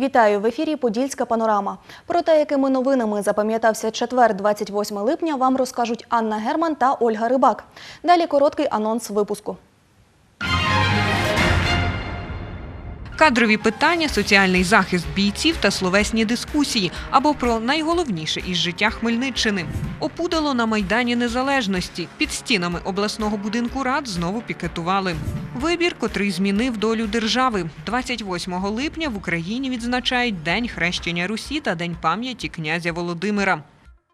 Вітаю! В ефірі «Подільська панорама». Про те, якими новинами запам'ятався четвер, 28 липня, вам розкажуть Анна Герман та Ольга Рибак. Далі короткий анонс випуску. Кадрові питання, соціальний захист бійців та словесні дискусії або про найголовніше із життя Хмельниччини. Опудало на Майдані Незалежності. Під стінами обласного будинку рад знову пікетували. Вибір, котрий змінив долю держави. 28 липня в Україні відзначають День хрещення Русі та День пам'яті князя Володимира.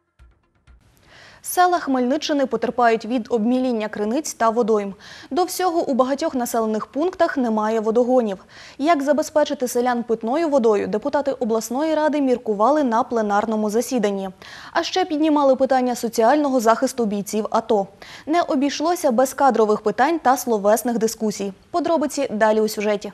Села Хмельниччини потерпають від обміління криниць та водойм. До всього, у багатьох населених пунктах немає водогонів. Як забезпечити селян питною водою, депутати обласної ради міркували на пленарному засіданні. А ще піднімали питання соціального захисту бійців АТО. Не обійшлося без кадрових питань та словесних дискусій. Подробиці далі у сюжеті.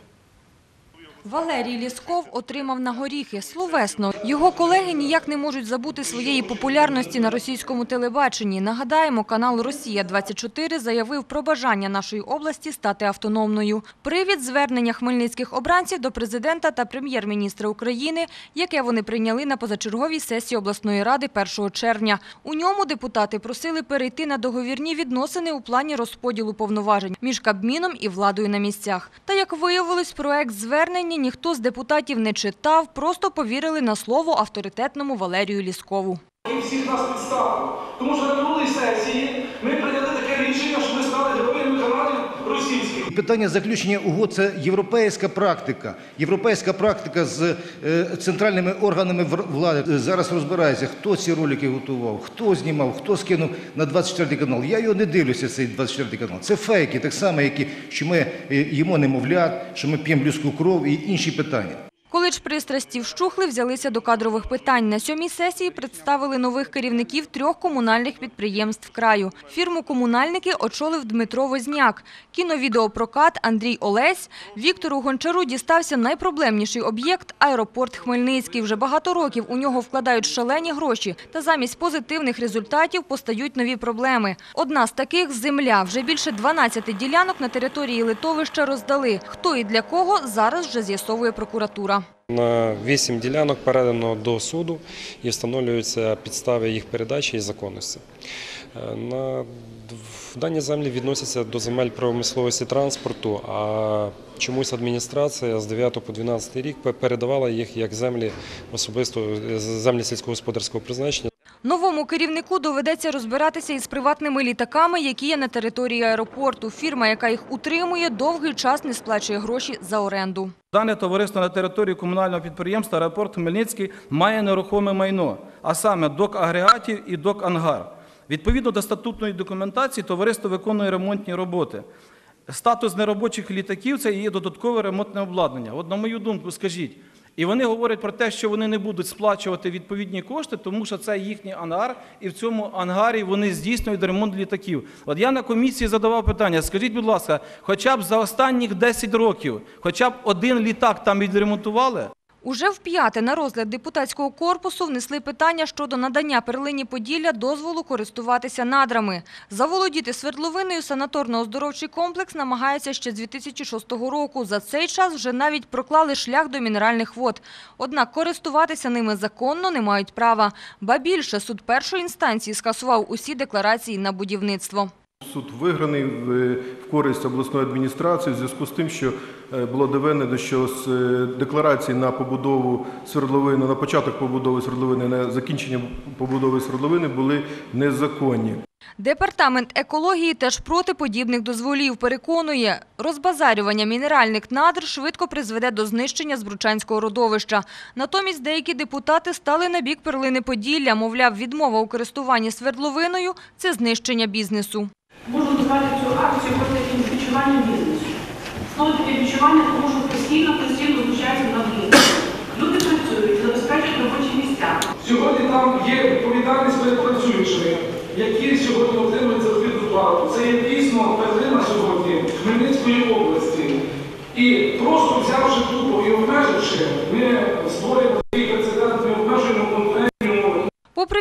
Валерій Лєсков отримав на горіхи словесно. Його колеги ніяк не можуть забути своєї популярності на російському телебаченні. Нагадаємо, канал «Росія-24» заявив про бажання нашої області стати автономною. Привід – звернення хмельницьких обранців до президента та прем'єр-міністра України, яке вони прийняли на позачерговій сесії обласної ради 1 червня. У ньому депутати просили перейти на договірні відносини у плані розподілу повноважень між Кабміном і владою на місцях. Та, як виявилось, проект звернення ніхто з депутатів не читав, просто повірили на слово авторитетному Валерію Лєскову. І всіх нас підставили. Тому що на минулій сесії ми прийняли таке рішення, що ми стали героями каналів російських. Питання заключення угод – це європейська практика. Європейська практика з центральними органами влади. Зараз розбирається, хто ці ролики готував, хто знімав, хто скинув на 24 канал. Я його не дивлюся, цей 24 канал. Це фейки, так само, що ми їмо немовлят, що ми п'ємо людську кров і інші питання. Коли ж пристрасті вщухли, взялися до кадрових питань. На 7-й сесії представили нових керівників 3 комунальних підприємств краю. Фірму «Комунальники» очолив Дмитро Возняк. Кіновідеопрокат Андрій Олесь. Віктору Гончару дістався найпроблемніший об'єкт – аеропорт Хмельницький. Вже багато років у нього вкладають шалені гроші. Та замість позитивних результатів постають нові проблеми. Одна з таких – земля. Вже більше 12 ділянок на території литовища роздали. Хто і для кого – зараз вже з'ясовує прокуратура. На 8 ділянок передано до суду і встановлюються підстави їх передачі і законності. Дані землі відносяться до земель промисловості транспорту, а чомусь адміністрація з 9 по 12 рік передавала їх як землі сільськогосподарського призначення. Новому керівнику доведеться розбиратися із приватними літаками, які є на території аеропорту. Фірма, яка їх утримує, довгий час не сплачує гроші за оренду. Дане товариство на території комунального підприємства «Аеропорт Хмельницький» має нерухоме майно, а саме док-агрегатів і док-ангар. Відповідно до статутної документації товариство виконує ремонтні роботи. Статус неробочих літаків – це є додаткове ремонтне обладнання. От на мою думку, скажіть. І вони говорять про те, що вони не будуть сплачувати відповідні кошти, тому що це їхній ангар, і в цьому ангарі вони здійснюють ремонт літаків. От я на комісії задавав питання, скажіть, будь ласка, хоча б за останніх 10 років, хоча б один літак там відремонтували? Уже вп'яте на розгляд депутатського корпусу внесли питання щодо надання перлині Поділля дозволу користуватися надрами. Заволодіти свердловиною санаторно-оздоровчий комплекс намагається ще з 2006 року. За цей час вже навіть проклали шлях до мінеральних вод. Однак користуватися ними законно не мають права. Ба більше, суд першої інстанції скасував усі декларації на будівництво. Суд виграний в користь обласної адміністрації в зв'язку з тим, що було доведено, що з декларації на побудову свердловини, на початок побудови свердловини, на закінчення побудови свердловини були незаконні. Департамент екології теж проти подібних дозволів. Переконує, розбазарювання мінеральних надр швидко призведе до знищення Збручанського родовища. Натомість деякі депутати стали на бік перлини Поділля. Мовляв, відмова у користуванні свердловиною – це знищення бізнесу. Можна назвати цю акцію просто відчування бізнесу. Знову таке відчування, тому що постійно звучається на бізнес. Люди працюють, забезпечують робочі місця. Сьогодні там є відповідальність перед працюючими, які сьогодні отримують заробітну плату. Це є дійсно перлина сьогодні Хмельницької області. І просто взявши тупо і обмеживши, ми створюємо такий прецедент, ми обмежуємо конкурентні умови. Попри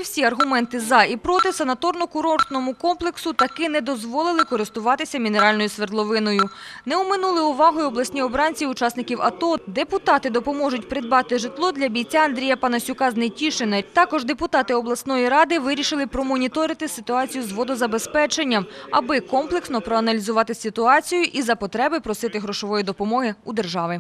всі аргументи «за» і «проти», санаторно-курортному комплексу таки не дозволили користуватися мінеральною свердловиною. Не оминули увагою обласні обранці учасників АТО. Депутати допоможуть придбати житло для бійця Андрія Панасюка з Нетішина. Також депутати обласної ради вирішили промоніторити ситуацію з водозабезпеченням, аби комплексно проаналізувати ситуацію і за потреби просити грошової допомоги у держави.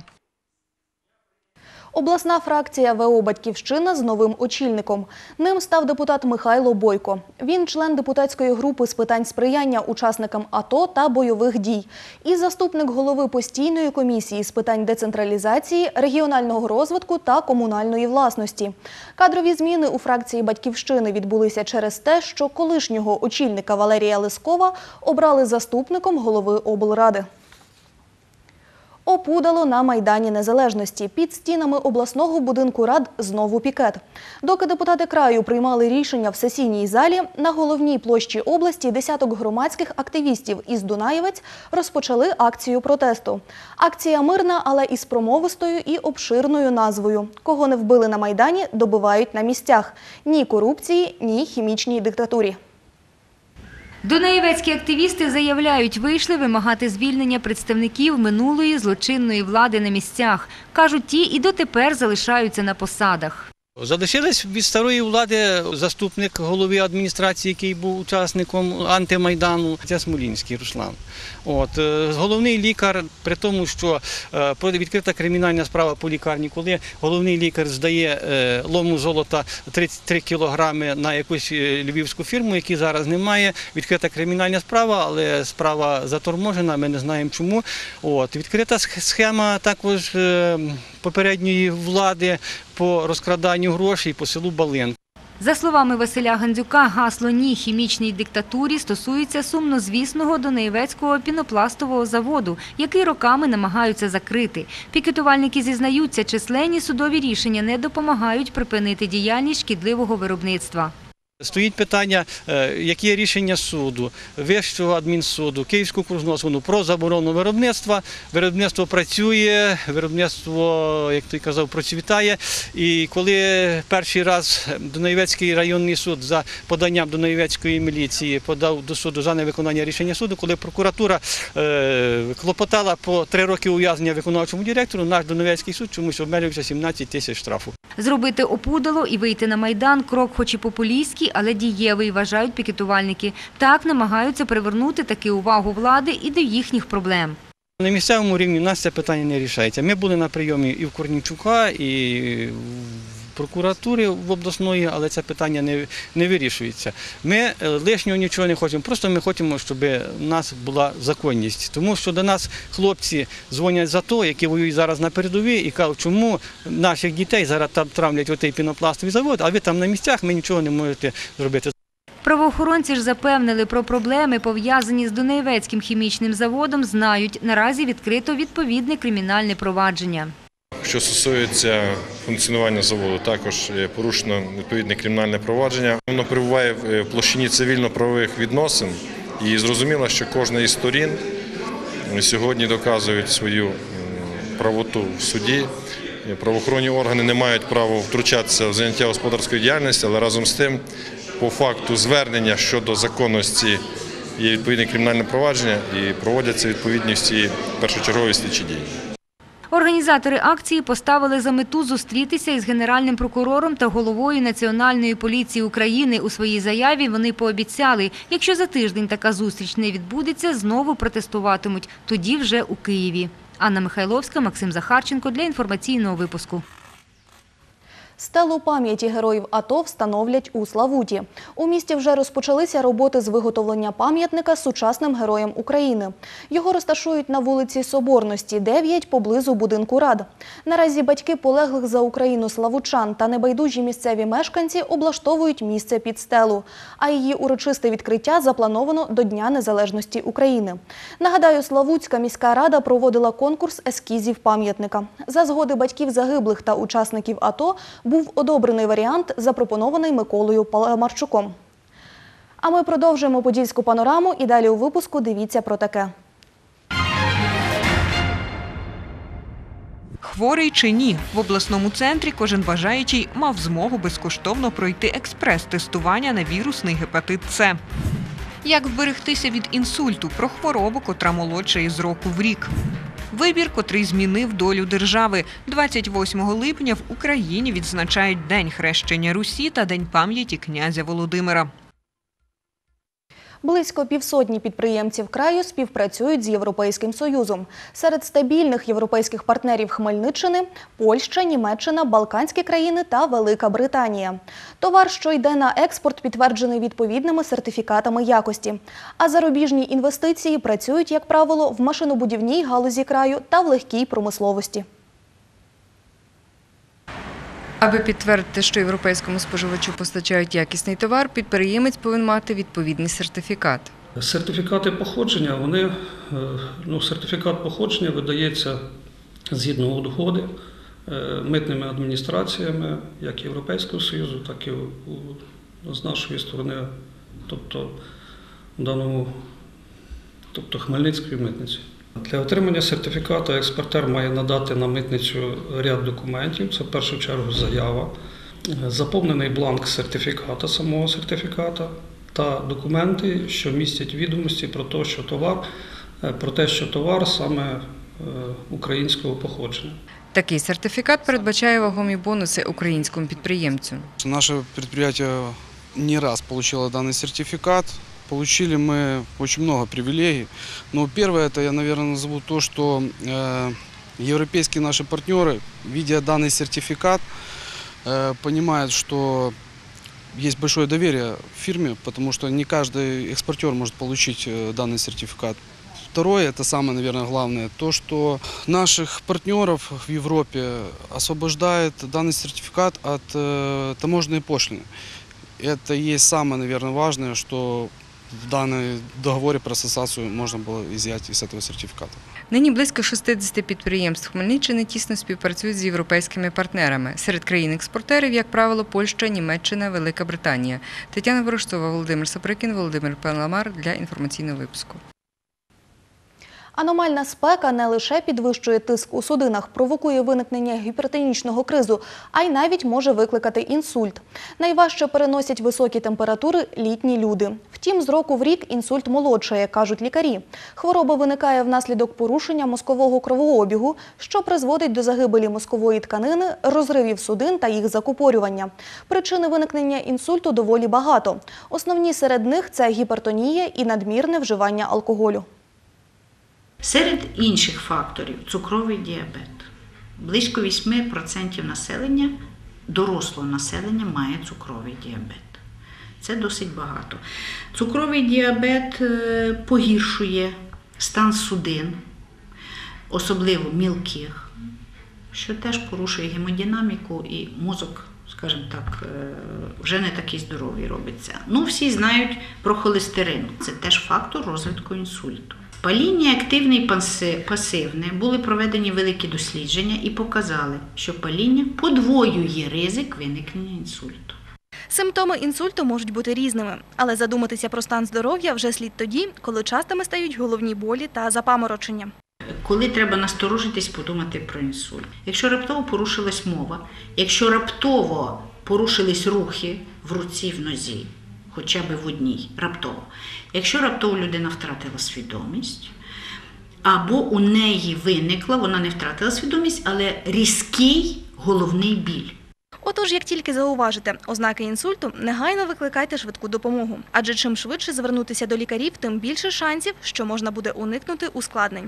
Обласна фракція ВО «Батьківщина» з новим очільником. Ним став депутат Михайло Бойко. Він член депутатської групи з питань сприяння учасникам АТО та бойових дій і заступник голови постійної комісії з питань децентралізації, регіонального розвитку та комунальної власності. Кадрові зміни у фракції «Батьківщини» відбулися через те, що колишнього очільника Валерія Лескова обрали заступником голови облради. Опудало на Майдані Незалежності. Під стінами обласного будинку рад знову пікет. Доки депутати краю приймали рішення в сесійній залі, на головній площі області десяток громадських активістів із Дунаєвець розпочали акцію протесту. Акція мирна, але із промовистою і обширною назвою. Кого не вбили на Майдані, добивають на місцях. Ні корупції, ні хімічній диктатурі. Дунаєвецькі активісти заявляють, вийшли вимагати звільнення представників минулої злочинної влади на місцях. Кажуть, ті і дотепер залишаються на посадах. Залишились від старої влади заступник голови адміністрації, який був учасником антимайдану, це Смолінський Руслан. Головний лікар, при тому, що відкрита кримінальна справа по лікарні, коли головний лікар здає лому золота 33 кілограми на якусь львівську фірму, якої зараз немає, відкрита кримінальна справа, але справа заторможена, ми не знаємо чому. Відкрита схема також попередньої влади по розкраданню грошей по селу Балин. За словами Василя Гандзюка, гасло «Ні хімічній диктатурі» стосується сумнозвісного Дунаєвецького пінопластового заводу, який роками намагаються закрити. Пікетувальники зізнаються, численні судові рішення не допомагають припинити діяльність шкідливого виробництва. Стоїть питання, які рішення суду, Вищого адмінсуду, Київського окружного суду про заборону виробництва. Виробництво працює, виробництво, як той казав, процвітає. І коли перший раз Дунаєвецький районний суд за поданням Дунаєвецької міліції подав до суду за невиконання рішення суду, коли прокуратура клопотала по 3 роки ув'язнення виконавчому директору, наш Дунаєвецький суд чомусь обмежився 17 тисяч штрафу. Зробити опудало і вийти на Майдан – крок хоч і популістський, але дієвий, вважають пікетувальники. Так намагаються привернути таки увагу влади і до їхніх проблем. На місцевому рівні у нас це питання не рішається. Ми були на прийомі і в Корнійчука, і в прокуратурі в обласної, але це питання не вирішується. Ми лишнього нічого не хочемо, просто ми хочемо, щоб у нас була законність. Тому що до нас хлопці дзвонять за то, які воюють зараз на передовій, і кажуть, чому наших дітей зараз там травлять отей пінопластовий завод, а ви там на місцях, ми нічого не можете зробити. Правоохоронці ж запевнили, про проблеми, пов'язані з Дунаєвецьким хімічним заводом, знають. Наразі відкрито відповідне кримінальне провадження. Що стосується функціонування заводу, також порушено відповідне кримінальне провадження. Воно перебуває в площині цивільно-правових відносин і зрозуміло, що кожна із сторін сьогодні доказують свою правоту в суді. Правоохоронні органи не мають права втручатися в заняття господарської діяльності, але разом з тим, по факту звернення щодо законності є відповідне кримінальне провадження і проводяться відповідні всі першочергові слідчі дії. Організатори акції поставили за мету зустрітися із Генеральним прокурором та головою Національної поліції України. У своїй заяві вони пообіцяли, якщо за тиждень така зустріч не відбудеться, знову протестуватимуть, тоді вже у Києві. Анна Михайловська, Максим Захарченко для інформаційного випуску. Стелу пам'яті героїв АТО встановлять у Славуті. У місті вже розпочалися роботи з виготовлення пам'ятника сучасним героям України. Його розташують на вулиці Соборності, 9, поблизу будинку рад. Наразі батьки полеглих за Україну славутчан та небайдужі місцеві мешканці облаштовують місце під стелу. А її урочисте відкриття заплановано до Дня Незалежності України. Нагадаю, Славутська міська рада проводила конкурс ескізів пам'ятника. За згоди батьків загиблих та учасників АТО був одобрений варіант, запропонований Миколою Паламарчуком. А ми продовжуємо подільську панораму і далі у випуску дивіться про таке. хворий чи ні, в обласному центрі кожен бажаючий мав змогу безкоштовно пройти експрес-тестування на вірусний гепатит С. Як вберегтися від інсульту про хворобу, котра молодша із року в рік. Вибір, котрий змінив долю держави. 28 липня в Україні відзначають День хрещення Русі та День пам'яті князя Володимира. Близько півсотні підприємців краю співпрацюють з Європейським Союзом. Серед стабільних європейських партнерів Хмельниччини – Польща, Німеччина, Балканські країни та Велика Британія. Товар, що йде на експорт, підтверджений відповідними сертифікатами якості. А зарубіжні інвестиції працюють, як правило, в машинобудівній галузі краю та в легкій промисловості. Аби підтвердити, що європейському споживачу постачають якісний товар, підприємець повинен мати відповідний сертифікат. Сертифікати походження, сертифікат походження видається згідно угоди митними адміністраціями, як Європейського Союзу, так і з нашої сторони, тобто Хмельницької митниці. Для отримання сертифікату експортер має надати на митницю ряд документів. Це в першу чергу заява, заповнений бланк сертифіката, самого сертифіката та документи, що містять відомості про те, що товар саме українського походження. Такий сертифікат передбачає вагомі бонуси українському підприємцю. Наше предприятие не раз получило данный сертификат. Получили мы очень много привилегий. Но первое, это я, наверное, назову то, что европейские наши партнеры, видя данный сертификат, понимают, что есть большое доверие в фирме, потому что не каждый экспортер может получить данный сертификат. Второе, это самое, наверное, главное, то, что наших партнеров в Европе освобождает данный сертификат от таможенной пошлины. Это и есть самое, наверное, важное, что в даному договорі про асоціацію можна було взяти з цього сертифікату. Нині близько 60 підприємств Хмельниччини тісно співпрацюють з європейськими партнерами. Серед країн-експортерів, як правило, Польща, Німеччина, Велика Британія. Тетяна Ворожцова, Володимир Саприкін, Володимир Паламар для інформаційного випуску. Аномальна спека не лише підвищує тиск у судинах, провокує виникнення гіпертонічного кризу, а й навіть може викликати інсульт. Найважче переносять високі температури літні люди. Втім, з року в рік інсульт молодшає, кажуть лікарі. Хвороба виникає внаслідок порушення мозкового кровообігу, що призводить до загибелі мозкової тканини, розривів судин та їх закупорювання. Причини виникнення інсульту доволі багато. Основні серед них – це гіпертонія і надмірне вживання алкоголю. Серед інших факторів – цукровий діабет. Близько 8% населення, дорослого населення, має цукровий діабет. Це досить багато. Цукровий діабет погіршує стан судин, особливо мілких, що теж порушує гемодинаміку і мозок, скажімо так, вже не такий здоровий робиться. Всі знають про холестерин. Це теж фактор розвитку інсульту. Паління активне і пасивне. Були проведені великі дослідження і показали, що паління подвоює ризик виникнення інсульту. Симптоми інсульту можуть бути різними, але задуматися про стан здоров'я вже слід тоді, коли частими стають головні болі та запаморочення. Коли треба насторожитись, подумати про інсульт. Якщо раптово порушилась мова, якщо раптово порушились рухи в руці, в нозі, хоча б в одній, раптово. Якщо раптово людина втратила свідомість, або у неї виникла, вона не втратила свідомість, але різкий головний біль. Отож, як тільки зауважите ознаки інсульту, негайно викликайте швидку допомогу. Адже чим швидше звернутися до лікарів, тим більше шансів, що можна буде уникнути ускладнень.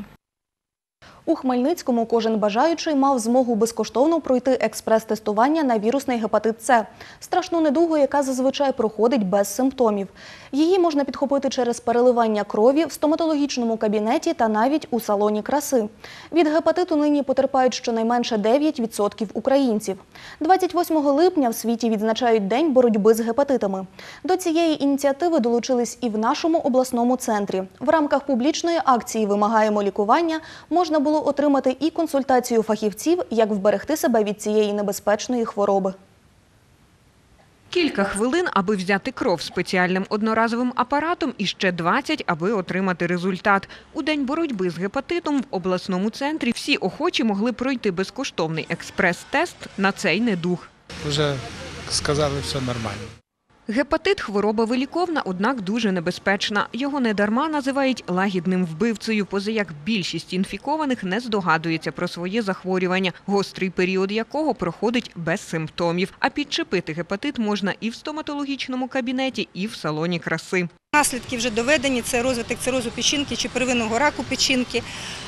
У Хмельницькому кожен бажаючий мав змогу безкоштовно пройти експрес-тестування на вірусний гепатит С – страшну недугу, яка зазвичай проходить без симптомів. Її можна підхопити через переливання крові в стоматологічному кабінеті та навіть у салоні краси. Від гепатиту нині потерпають щонайменше 9% українців. 28 липня в світі відзначають День боротьби з гепатитами. До цієї ініціативи долучились і в нашому обласному центрі. В рамках публічної акції «Вимагаємо лікування» можна було отримати і консультацію фахівців, як вберегти себе від цієї небезпечної хвороби. Кілька хвилин, аби взяти кров спеціальним одноразовим апаратом і ще 20, аби отримати результат. У день боротьби з гепатитом в обласному центрі всі охочі могли пройти безкоштовний експрес-тест на цей недуг. Вже сказали, все нормально. Гепатит – хвороба виліковна, однак дуже небезпечна. Його недарма називають лагідним вбивцею, поза як більшість інфікованих не здогадується про своє захворювання, гострий період якого проходить без симптомів. А підчепити гепатит можна і в стоматологічному кабінеті, і в салоні краси. Наслідки вже доведені – це розвиток цирозу печінки чи первинного раку печінки.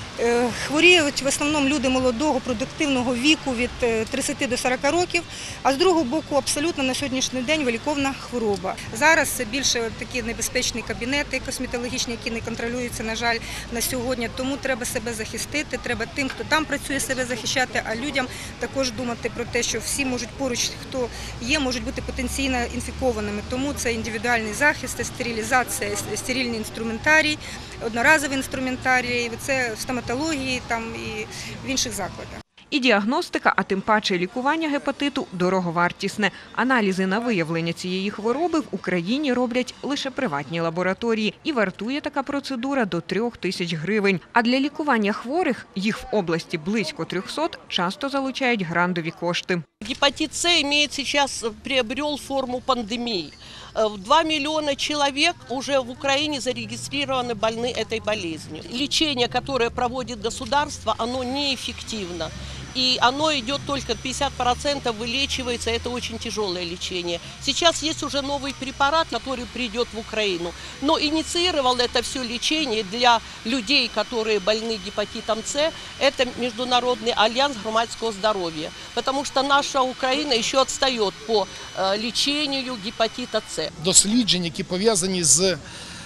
Хворіють в основному люди молодого, продуктивного віку від 30 до 40 років, а з другого боку абсолютно на сьогоднішній день виліковна хвороба. Зараз це більше такі небезпечні кабінети косметологічні, які не контролюються, на жаль, на сьогодні. Тому треба себе захистити, треба тим, хто там працює, себе захищати, а людям також думати про те, що всі можуть поруч, хто є, можуть бути потенційно інфікованими. Тому це індивідуальний захист, стерилізація, стерильний інструментарій, одноразовий інструментарій, це в стоматології там, і в інших закладах. І діагностика, а тим паче лікування гепатиту – дороговартісне. Аналізи на виявлення цієї хвороби в Україні роблять лише приватні лабораторії. І вартує така процедура до 3000 гривень. А для лікування хворих, їх в області близько 300, часто залучають грантові кошти. Гепатит С сейчас приобрел форму пандемии. 2 миллиона человек уже в Украине зарегистрированы больны этой болезнью. Лечение, которое проводит государство, оно неэффективно. И оно идет только 50% вылечивается, это очень тяжелое лечение. Сейчас есть уже новый препарат, который придет в Украину. Но инициировал это все лечение для людей, которые больны гепатитом С, это Международный альянс громадского здоровья. Потому что наша Украина еще отстает по лечению гепатита С. Дослідження, які пов'язані з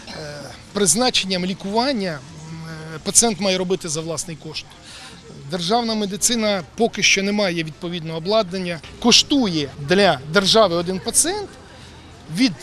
призначенням лікування, пацієнт має робити за власний кошт. Державна медицина поки що не має відповідного обладнання. Коштує для держави один пацієнт від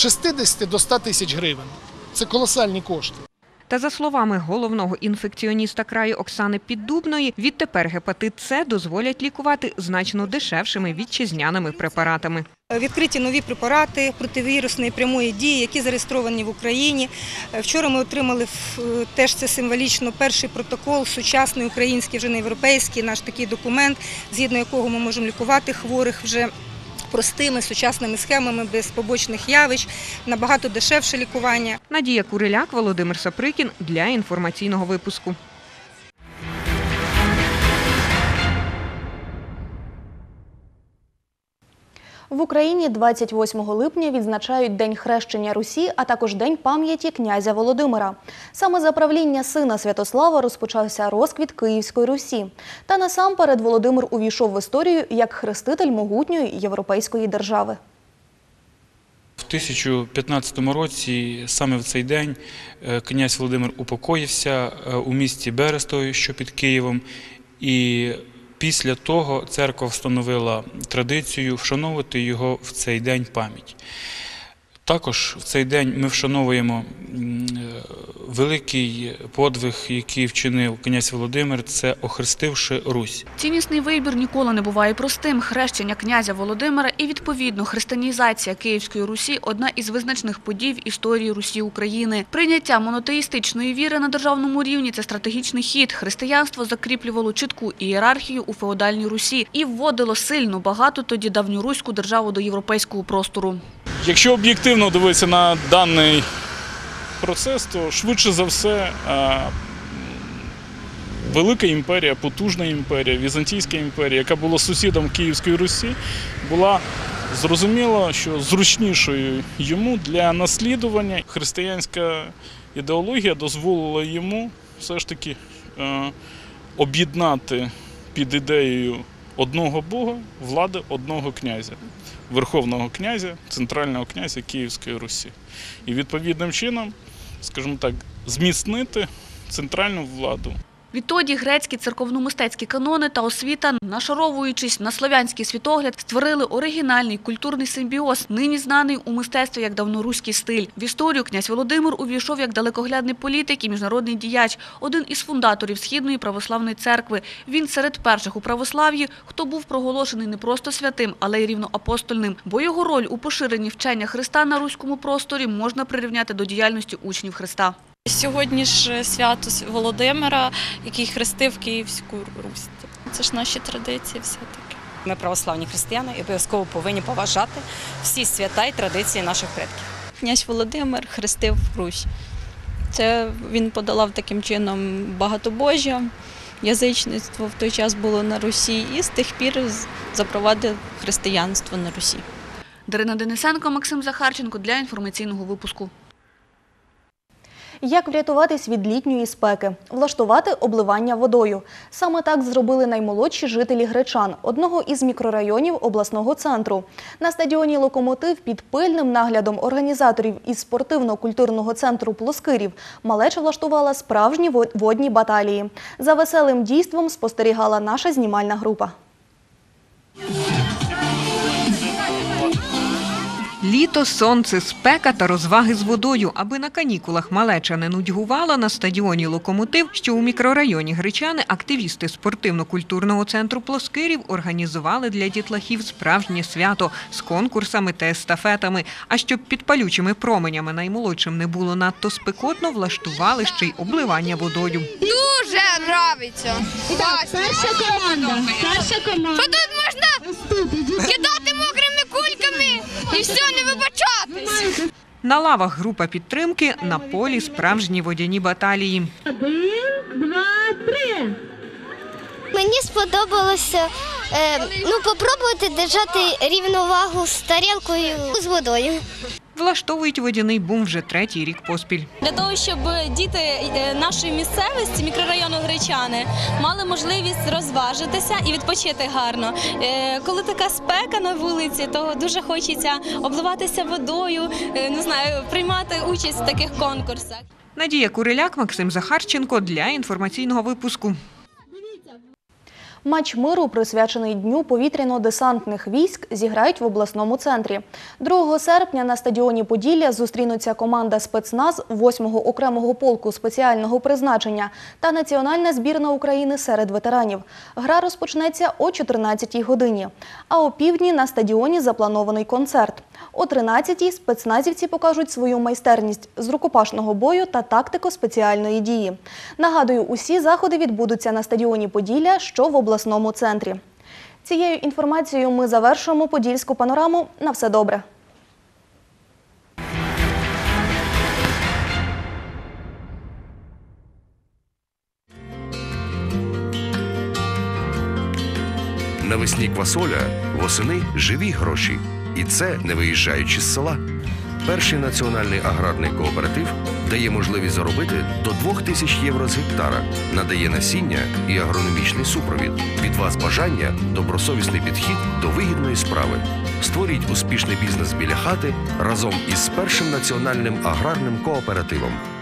60 до 100 тисяч гривень. Це колосальні кошти. Та за словами головного інфекціоніста краю Оксани Піддубної, відтепер гепатит С дозволять лікувати значно дешевшими вітчизняними препаратами. Відкриті нові препарати противірусної прямої дії, які зареєстровані в Україні. Вчора ми отримали, теж це символічно, перший протокол, сучасний український, вже не європейський, наш такий документ, згідно якого ми можемо лікувати хворих вже простими сучасними схемами, без побочних явищ, набагато дешевше лікування. Надія Куриляк, Володимир Саприкін для інформаційного випуску. В Україні 28 липня відзначають День хрещення Русі, а також День пам'яті князя Володимира. Саме за правління сина Святослава розпочався розквіт Київської Русі. Та насамперед Володимир увійшов в історію як хреститель могутньої європейської держави. В 1015 році, саме в цей день, князь Володимир упокоївся у місті Берестові, що під Києвом, і після того церква встановила традицію вшановувати його в цей день пам'ять. Також в цей день ми вшановуємо великий подвиг, який вчинив князь Володимир, це охрестивши Русь. Ціннісний вибір ніколи не буває простим. Хрещення князя Володимира і, відповідно, християнізація Київської Русі – одна із визначних подій в історії Русі України. Прийняття монотеїстичної віри на державному рівні – це стратегічний хід. Християнство закріплювало чітку ієрархію у феодальній Русі і вводило сильну, багату тоді давньоруську державу до європейського простору. Якщо об'єктивно дивитися на даний процес, то швидше за все велика імперія, потужна імперія, Візантійська імперія, яка була сусідом Київської Русі, була зрозуміло, що зручнішою йому для наслідування. Християнська ідеологія дозволила йому все ж таки об'єднати під ідеєю одного Бога влади одного князя. Верховного князя, центрального князя Київської Русі. І відповідним чином, скажімо так, зміцнити центральну владу. Відтоді грецькі церковно-мистецькі канони та освіта, нашаровуючись на слов'янський світогляд, створили оригінальний культурний симбіоз, нині знаний у мистецтві як давноруський стиль. В історію князь Володимир увійшов як далекоглядний політик і міжнародний діяч, один із фундаторів Східної православної церкви. Він серед перших у православ'ї, хто був проголошений не просто святим, але й рівноапостольним, бо його роль у поширенні вчення Христа на руському просторі можна прирівняти до діяльності учнів Христа. Сьогодні ж свято Володимира, який хрестив Київську Русь. Це ж наші традиції все-таки. Ми православні християни і обов'язково повинні поважати всі свята і традиції наших предків. Князь Володимир хрестив Русь. Це він подолав таким чином багатобожжя, язичництво в той час було на Русі і з тих пір запровадив християнство на Русі. Дарина Денисенко, Максим Захарченко для інформаційного випуску. Як врятуватись від літньої спеки? Влаштувати обливання водою. Саме так зробили наймолодші жителі Гречан, одного із мікрорайонів обласного центру. На стадіоні «Локомотив» під пильним наглядом організаторів із спортивно-культурного центру «Плоскирів» малеча влаштувала справжні водні баталії. За веселим дійством спостерігала наша знімальна група. Літо, сонце, спека та розваги з водою. Аби на канікулах малеча не нудьгувала, на стадіоні «Локомотив», що у мікрорайоні Гречани, активісти спортивно-культурного центру «Плоскирів» організували для дітлахів справжнє свято з конкурсами та естафетами. А щоб під палючими променями наймолодшим не було надто спекотно, влаштували ще й обливання водою. Дуже подобається. Перша команда. Що тут можна кидати мокрими кульками і все, не вибачатись. На лавах група підтримки, на полі справжні водяні баталії. 1, 2, 3. Мені сподобалося попробувати держати рівновагу з тарілкою з водою. Влаштовують водяний бум вже третій рік поспіль. Для того, щоб діти нашої місцевості, мікрорайону Гречани, мали можливість розважитися і відпочити гарно. Коли така спека на вулиці, то дуже хочеться обливатися водою, приймати участь в таких конкурсах. Надія Куриляк, Максим Захарченко для інформаційного випуску. Матч миру, присвячений Дню повітряно-десантних військ, зіграють в обласному центрі. 2 серпня на стадіоні «Поділля» зустрінуться команда спецназ 8-го окремого полку спеціального призначення та національна збірна України серед ветеранів. Гра розпочнеться о 14-й годині. А о півдні на стадіоні запланований концерт. О 13-й спецназівці покажуть свою майстерність з рукопашного бою та тактико-спеціальної дії. Нагадую, усі заходи відбудуться на стадіоні «Поділля», що в обласному центрі. Цією інформацією ми завершуємо подільську панораму. На все добре. Навесні квасоля, восени живі гроші. І це не виїжджаючи з села. Перший національний аграрний кооператив дає можливість заробити до 2000 євро з гектара, надає насіння і агрономічний супровід. Від вас бажання – добросовісний підхід до вигідної справи. Створіть успішний бізнес біля хати разом із першим національним аграрним кооперативом.